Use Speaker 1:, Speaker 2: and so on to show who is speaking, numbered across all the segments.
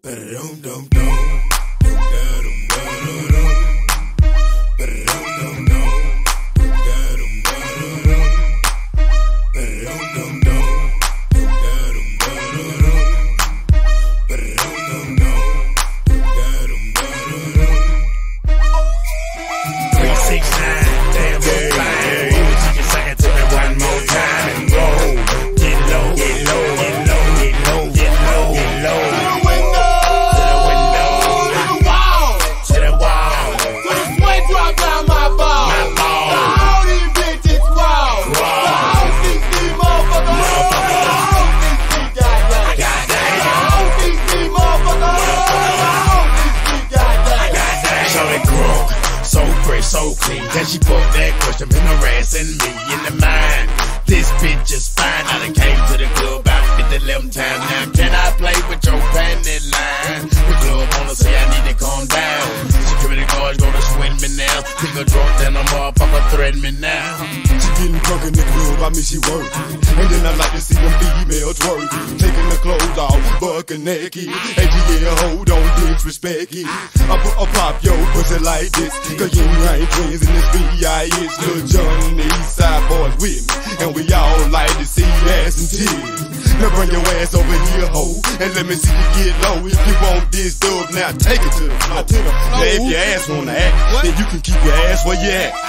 Speaker 1: So clean, can she put that question in harassing me in the mind? This bitch is fine. I done came to the club about 50-11 times. Now can I play with your panty line? The club wanna say I need to calm down. Security guards gonna swing me now. Pick a drunk, then a motherfucker threaten me now.
Speaker 2: She getting drunk in the club, I mean she working. And then I like to see them females twerking, taking the clothes off, bucking naked. And yeah, hold on, disrespect it. I pop your pussy like this, cause you ain't twins in this B.I.S. Lil Jon and the East Side boys with me, and we all like to see ass and tears. Now bring your ass over here, ho, and let me see you get low. If you want this dub, now take it to the floor. Now if your ass wanna act, then you can keep your ass where you at.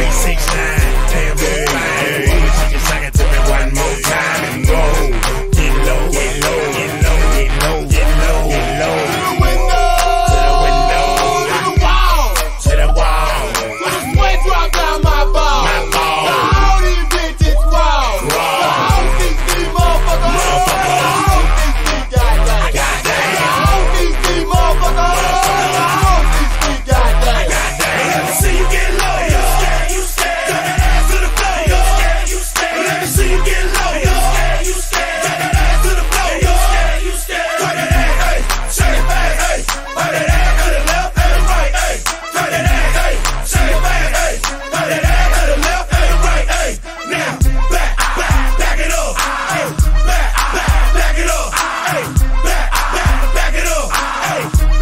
Speaker 1: 369, damn good fine. She can suck it to me one more time and go. Get low, get low, get low, get low, get low, get low. To the window, to the window, to the wall, to the wall.
Speaker 3: So the sweat drop down my ball.
Speaker 1: My ball.
Speaker 3: All these bitches raw. All these motherfuckers. All these goddamn. All these motherfuckers. All these goddamn.
Speaker 1: Let me see you get low, you scared, you scared. Turn that ass to the floor, you scared, you scared. Let me see you get low, you scared, you scared. Turn that ass to the floor, you scared, you scared. Turn that ass, hey, shake it fast, hey. Turn that ass to the left and the right, hey. Turn that ass, hey, shake it fast, hey. Turn that ass to the left and the right, hey. Now, back it up, hey. Back it up, hey. Back it up, hey.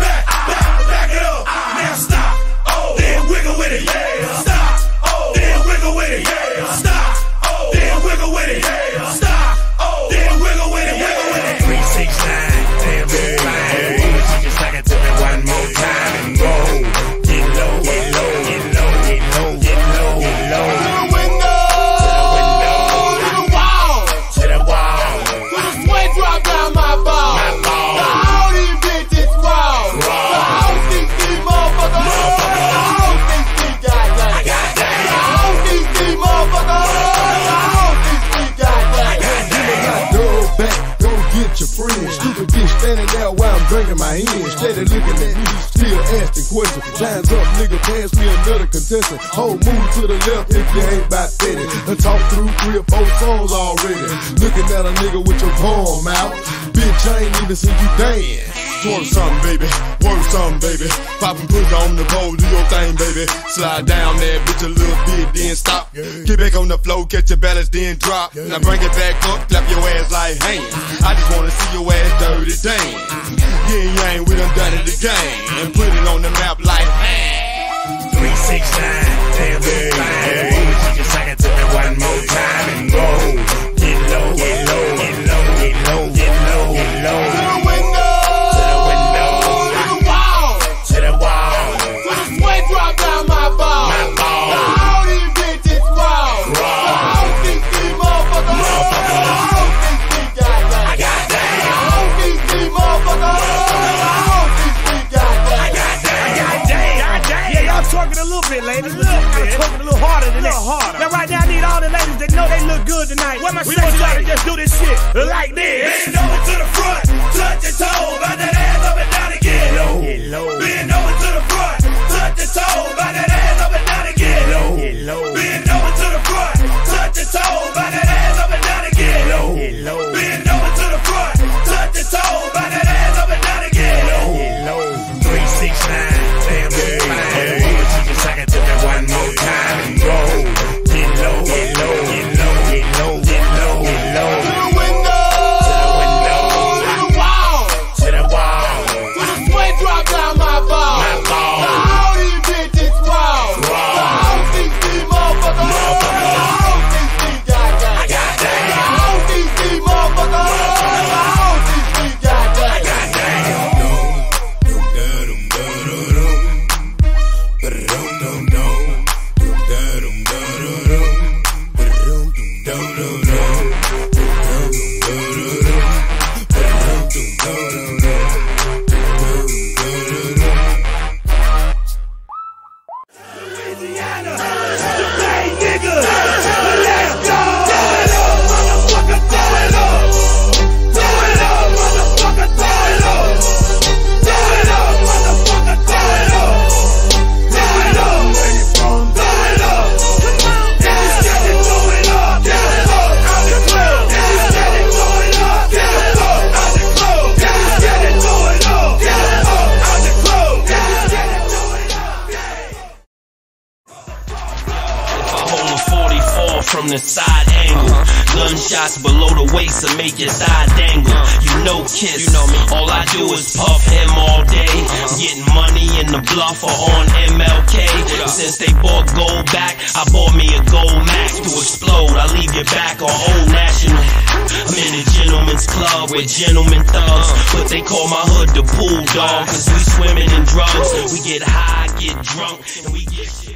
Speaker 1: Back it up. Now stop, oh, then wiggle with it, yeah. Stop, oh, then wiggle with it, yeah. Stop, oh, then wiggle with it, yeah. Stop, oh, then wiggle with it, wiggle with it. 369, damn good fine. She can suck it to me one more time and go. Get low, get low, get low, get low, get low, get low.
Speaker 3: To the window, to the wall,
Speaker 1: To the wall,
Speaker 3: so the sweat drop down my ball.
Speaker 1: my ball.
Speaker 3: All these bitches raw. All these motherfuckers. All these goddamn. All these motherfuckers. All these goddamn.
Speaker 2: Dub back, go get your friends. Stupid bitch standing there while I'm drinking my hand. Steady looking at me, still asking questions. Lines up, nigga, pass me another contestant. Whole move to the left if you ain't about 50. I talked through 3 or 4 songs already. Looking at a nigga with your palm out. Bitch, I ain't even seen you dance. Twerk something, baby. Work something, baby. Poppin' pussy on the pole, do your thing, baby. Slide down that bitch a little bit, then stop. Get back on the floor, catch your balance, then drop. Now bring it back up, clap your ass like hands. I just wanna see your ass dirty dance. Yang, we done done it again. And put it on the map like, man.
Speaker 1: 369, damn good fine. She can suck it to me one more time and go. Get low, get low, get low, get low, get low, get low.
Speaker 3: To the window,
Speaker 1: To the window,
Speaker 3: to the wall,
Speaker 1: to the wall.
Speaker 3: so the sweat drop down my ball.
Speaker 1: My ball.
Speaker 3: All these bitches raw. All these motherfuckers. All these goddamn. All these motherfuckers. All these goddamn.
Speaker 4: Yeah, y'all twerking a little bit, ladies. Twerking a little harder than that. Now, right now, I need all the ladies that know they look good tonight. Where my sex ladies just do this shit like this.
Speaker 1: Bend over to the front, touch your toe, bout that ass up and down again. Get low. Bend over to the front, touch your toe, bout that ass up and down again. Get low. Bend over to the front, touch your toe, bout that ass up and down again. Get low. Bend over to the front, touch your toe, bout that ass up and down again. Get low. 369, damn good fine. She can suck it to me one more time and go. Get low, get low, get low, get low, get low, get low.
Speaker 3: To the window,
Speaker 1: To the window,
Speaker 3: to the wall,
Speaker 1: to the wall.
Speaker 5: the side angle. Gunshots below the waist to make your thigh dangle. You know Kiss, all I do is puff him all day. Getting money in the bluff or on MLK. Since they bought gold back, I bought me a gold Mac to explode. I leave you back on Old National. I'm in a gentleman's club with gentlemen thugs, but they call my hood the pool dog, cause we swimming in drugs. We get high, get drunk, and we get shit.